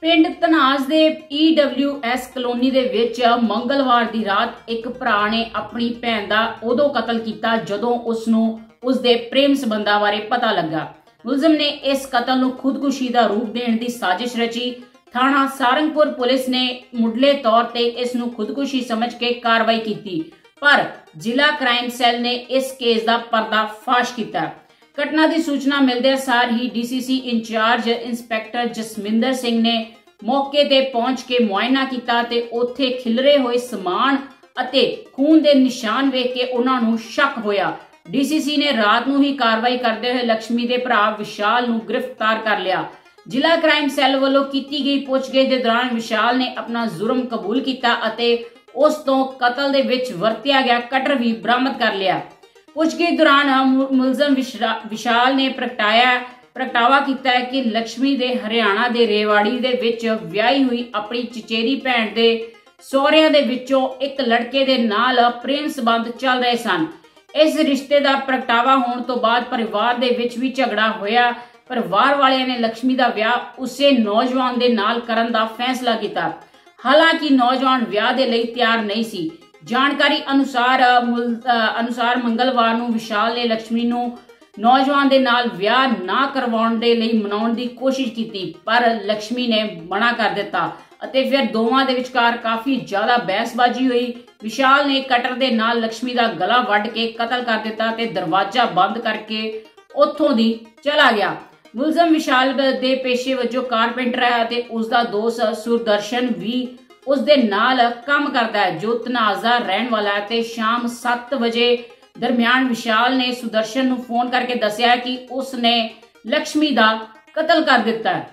ਪਿੰਡ ਧਨਾਸ ਦੇ EWS colony ਦੇ ਵਿੱਚ ਮੰਗਲਵਾਰ ਦੀ ਰਾਤ ਇੱਕ ਭਰਾ ਨੇ ਆਪਣੀ ਭੈਣ ਦਾ ਉਦੋਂ ਕਤਲ ਕੀਤਾ ਜਦੋਂ ਉਸ ਨੂੰ ਉਸਦੇ ਪ੍ਰੇਮ ਸੰਬੰਧਾਂ ਬਾਰੇ ਪਤਾ ਲੱਗਾ। ਮੁਲਜ਼ਮ ਨੇ ਇਸ ਕਤਲ ਨੂੰ ਖੁਦਕੁਸ਼ੀ ਦਾ ਰੂਪ ਦੇਣ ਦੀ ਸਾਜ਼ਿਸ਼ ਰਚੀ। ਥਾਣਾ ਸਾਰੰਗਪੁਰ ਪੁਲਿਸ ਨੇ ਮੁੱਢਲੇ ਤੌਰ ਤੇ ਇਸ ਨੂੰ ਖੁਦਕੁਸ਼ੀ ਸਮਝ ਕੇ ਕਾਰਵਾਈ ਕੀਤੀ, ਪਰ ਜ਼ਿਲ੍ਹਾ ਕ੍ਰਾਈਮ ਸੈੱਲ ਨੇ ਇਸ ਕੇਸ ਦਾ ਪਰਦਾਫਾਸ਼ ਕੀਤਾ। घटना की सूचना मिलते सार ही DCC incharge inspector Jasminder Singh ने मौके ते पहुंच के मुआयना किया ते उत्थे खिलरे हुए समान अते खून के निशान वेख के उन्होंने शक होया। DCC ने रात नूं ही कार्रवाई करते हुए लक्ष्मी के भरा विशाल नूं गिरफ्तार कर लिया। जिला क्राइम सैल वालों की गई पुछगिछ के दौरान विशाल ने अपना जुर्म कबूल किया अते उस तो कतल दे विच वरतिया गया कटर भी बरामद कर लिया। पुछगिछ दौरान मुलजम विशाल ने प्रगटावा किया कि लक्ष्मी दे हरियाणा दे रेवाड़ी दे विच व्याही हुई अपनी चचेरी भैन दे सहुरिਆਂ दे विचों एक लड़के दे नाल प्रेम संबंध चल रहे सन। इस रिश्ते का प्रगटावा होने तो बाद परिवार दे विच भी झगड़ा होया। परिवार वालियां ने लक्ष्मी का विआह उसे नौजवान दे नाल करन दा फैसला किया। हालांकि नौजवान विआह दे लई तैयार नहीं सी। जानकारी अनुसार मंगलवार नूं विशाल ने लक्ष्मी नूं नौजवान दे नाल विआह ना करवाउण दे लई मनाउण दी कोशिश की, पर लक्ष्मी ने मना कर दिता अते फिर दोवां दे विचकार काफी ज्यादा बहसबाजी हुई। विशाल ने कटर दे नाल लक्ष्मी दा गला वड्ड के कतल कर दिता ते दरवाजा बंद करके उत्थों दी चला गया। मुलजम विशाल दे पेशे वजों कारपेंटर है ते उसदा दोस्त सुदर्शन भी उस दे नाल काम करता है जो तनाजा रहन वाला है। ते शाम 7 बजे दरमियान विशाल ने सुदर्शन नूं फोन करके दस्सिया कि उसने लक्ष्मी दा कतल कर दिता है।